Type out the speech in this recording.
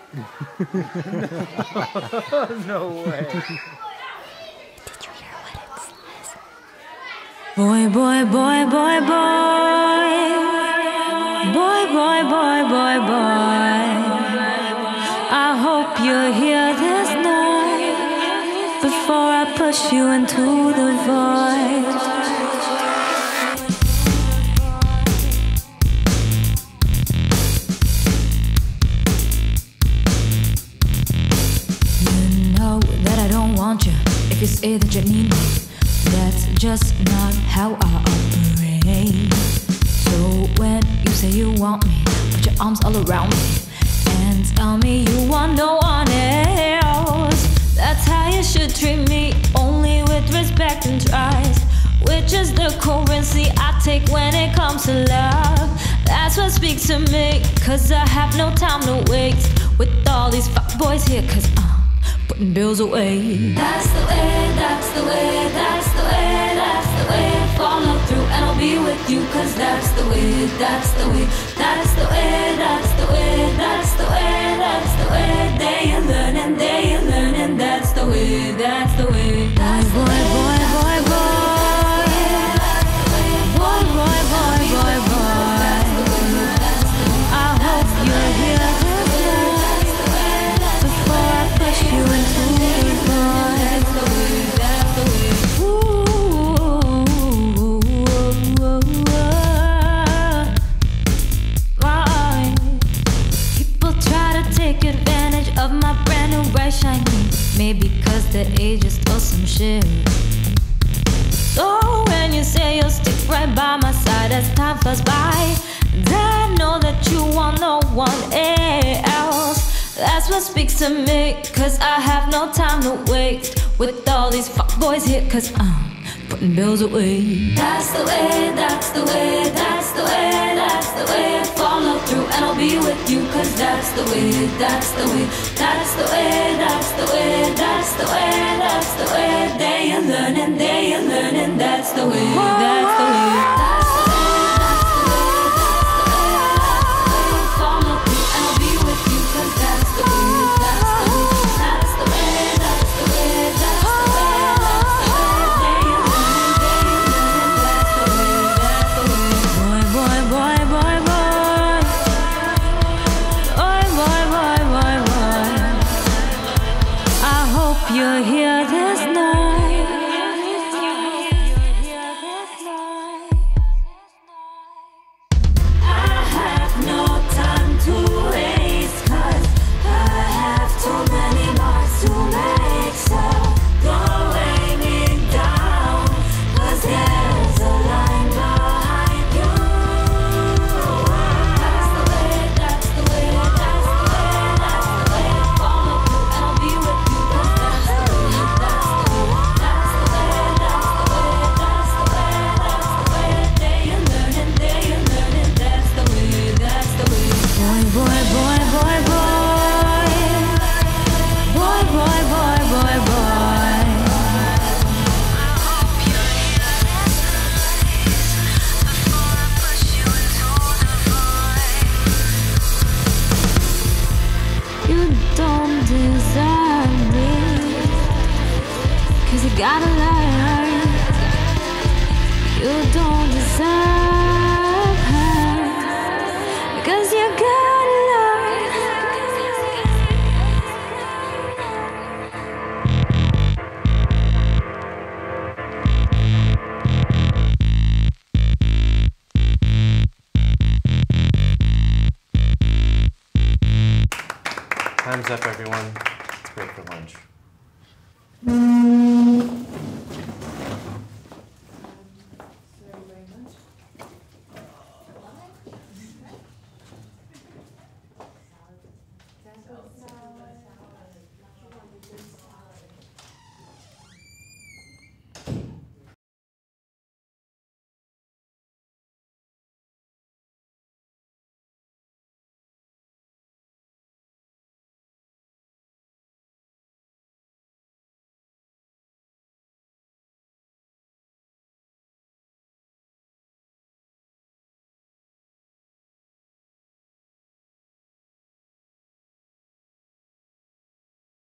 No way. Did you hear what it says? Boy, boy, boy, boy, boy. Boy, boy, boy, boy, boy. I hope you're here this night before I push you into the void. If you say that you need me, that's just not how I operate. So when you say you want me, put your arms all around me and tell me you want no one else. That's how you should treat me, only with respect and trust, which is the currency I take when it comes to love. That's what speaks to me, cause I have no time to waste with all these fuckboys here, cause putting bills away. That's the way, that's the way, that's the way, that's the way. Follow through and I'll be with you, cause that's the way, that's the way, that's the way, that's the way, that's the way, that's the way. They are learning, that's the way, that's the way. Boy, boy, boy, boy, boy. Boy, boy, boy, boy, boy. I hope you're here before I push you into the void. That's the way. People try to take advantage of my brand new bright shiny, maybe cause the age is still some shit. So when you say you'll stick right by my side as time flies by, then I know that you want no one else. That's what speaks to me, cause I have no time to waste with all these fuckboys here, cause I'm putting bills away. That's the way, that's the way, that's the way, that's the way. Follow through and I'll be with you, cause that's the way, that's the way, that's the way, that's the way, that's the way, that's the way. They are learning, that's the way, that's the way. You're here this night. I have no time to waste, cause I have too many marks to make. So don't weigh me down, cause there's a line behind you. That's the way, that's the way, that's the way, that's the way. Follow through and I'll be with you, cause that's the way, that's the way, that's the way, that's the way, that's the way, that's the way. They are learning, that's the way, that's the way. Boy, boy, boy, boy, boy. Boy, boy, boy, boy, boy. You don't deserve me, cause you gotta learn. You don't deserve her, cause you gotta learn. Time's up, everyone. Let's break for lunch.